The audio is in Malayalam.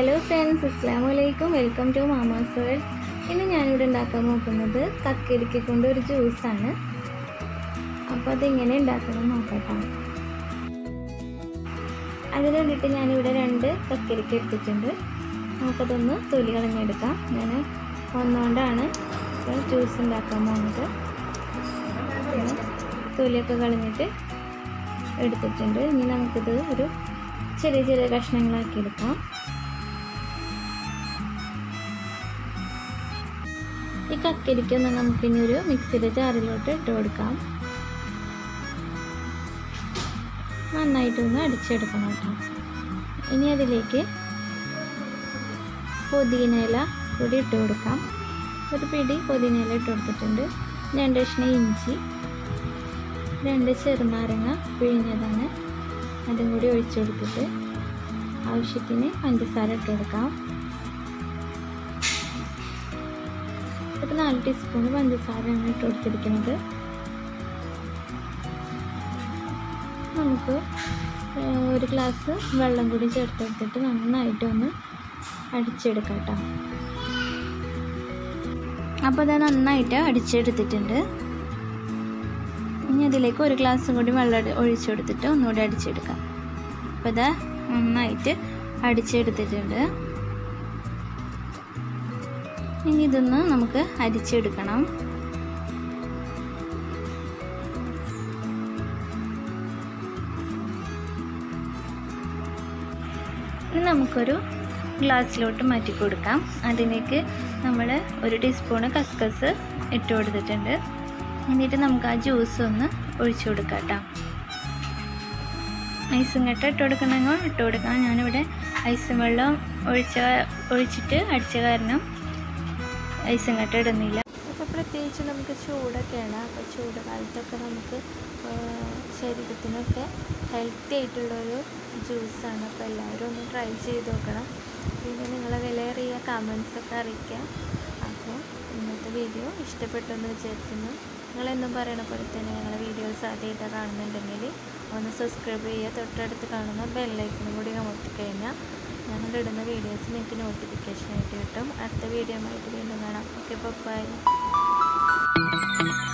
ഹലോ ഫ്രണ്ട്സ്, അസ്സലാമു അലൈക്കും. Welcome to Mama's World. ഇന്ന് ഞാനിവിടെ ഉണ്ടാക്കാൻ നോക്കുന്നത് കക്കരിക്ക കൊണ്ട് ഒരു ജ്യൂസാണ്. അപ്പോൾ അതെങ്ങനെ ഉണ്ടാക്കണം നോക്കാം. അതിന് വേണ്ടിയിട്ട് ഞാനിവിടെ 2 കക്കരിക്ക എടുത്തിട്ടുണ്ട്. നമുക്കതൊന്ന് തൊലി കളഞ്ഞെടുക്കാം. ഞാൻ ഒന്നുകൊണ്ടാണ് ജ്യൂസ് ഉണ്ടാക്കാൻ പോകുന്നത്. തൊലിയൊക്കെ കളഞ്ഞിട്ട് എടുത്തിട്ടുണ്ട്. ഇനി നമുക്കിത് ഒരു ചെറിയ ചെറിയ കഷ്ണങ്ങളാക്കി എടുക്കാം. ഈ കക്കരിക്കൊന്ന് നമുക്കിനി ഒരു മിക്സിയുടെ ജാറിലോട്ട് ഇട്ട് കൊടുക്കാം. നന്നായിട്ടൊന്ന് അടിച്ചെടുക്കണം കേട്ടോ. ഇനി അതിലേക്ക് പുതിനയില കൂടി ഇട്ട് കൊടുക്കാം. ഒരു പിടി പുതിനയില ഇട്ട് കൊടുത്തിട്ടുണ്ട്. 2 കഷ്ണം ഇഞ്ചി, 2 ചെറുനാരങ്ങ പിഴിഞ്ഞതാണ്, അതും കൂടി ഒഴിച്ചു കൊടുത്തിട്ട് ആവശ്യത്തിന് പഞ്ചസാര ഇട്ട് കൊടുക്കാം. ഒരു 4 ടീസ്പൂൺ പഞ്ചസാരയാണ് ഇട്ട് കൊടുത്തിരിക്കുന്നത്. നമുക്ക് 1 ഗ്ലാസ് വെള്ളം കൂടി ചേർത്തെടുത്തിട്ട് നന്നായിട്ടൊന്ന് അടിച്ചെടുക്കാം കേട്ടോ. അപ്പോൾ അത് നന്നായിട്ട് അടിച്ചെടുത്തിട്ടുണ്ട്. ഇനി അതിലേക്ക് 1 ഗ്ലാസ് കൂടി വെള്ളം ഒഴിച്ചെടുത്തിട്ട് ഒന്നുകൂടി അടിച്ചെടുക്കാം. അപ്പോൾ ഇത് നന്നായിട്ട് അടിച്ചെടുത്തിട്ടുണ്ട്. ഇനി ഇതൊന്ന് നമുക്ക് അരിച്ചെടുക്കണം. ഇനി നമുക്കൊരു ഗ്ലാസ്സിലോട്ട് മാറ്റി കൊടുക്കാം. അതിലേക്ക് നമ്മൾ 1 ടീസ്പൂൺ കസ്കസ് ഇട്ട് കൊടുത്തിട്ടുണ്ട്. എന്നിട്ട് നമുക്ക് ആ ജ്യൂസ് ഒന്ന് ഒഴിച്ചു കൊടുക്കാം കേട്ടോ. ഐസും കട്ട ഇട്ട് കൊടുക്കണമെങ്കിൽ ഇട്ട് കൊടുക്കാം. ഞാനിവിടെ ഐസും വെള്ളം ഒഴിച്ചിട്ട് അടിച്ച കാരണം ഐസും കട്ട ഇടുന്നില്ല. അപ്പോൾ പ്രത്യേകിച്ച് നമുക്ക് ചൂടൊക്കെയാണ്. അപ്പോൾ ചൂട് കാലത്തൊക്കെ നമുക്ക് ശരീരത്തിനൊക്കെ ഹെൽത്തി ആയിട്ടുള്ളൊരു ജ്യൂസാണ്. അപ്പോൾ എല്ലാവരും ഒന്ന് ട്രൈ ചെയ്ത് നോക്കണം. പിന്നെ നിങ്ങളെ വിലയേറിയ കമൻസൊക്കെ അറിയിക്കാം. അപ്പോൾ ഇന്നത്തെ വീഡിയോ ഇഷ്ടപ്പെട്ടെന്ന് വിചാരിക്കുന്നു. നിങ്ങളെന്നും പറയണ പോലെ തന്നെ ഞങ്ങളെ വീഡിയോസ് ആദ്യമായിട്ട് കാണുന്നുണ്ടെങ്കിൽ ഒന്ന് സബ്സ്ക്രൈബ് ചെയ്യുക. തൊട്ടടുത്ത് കാണുന്ന ബെല്ലൈക്കനും കൂടി അമർത്തിക്കഴിഞ്ഞാൽ ഞങ്ങളിടുന്ന വീഡിയോസ് നിങ്ങൾക്ക് നോട്ടിഫിക്കേഷൻ ആയിട്ട് കിട്ടും. അടുത്ത വീഡിയോ ആയിട്ട് വീണ്ടും കാണാം. Okay, by.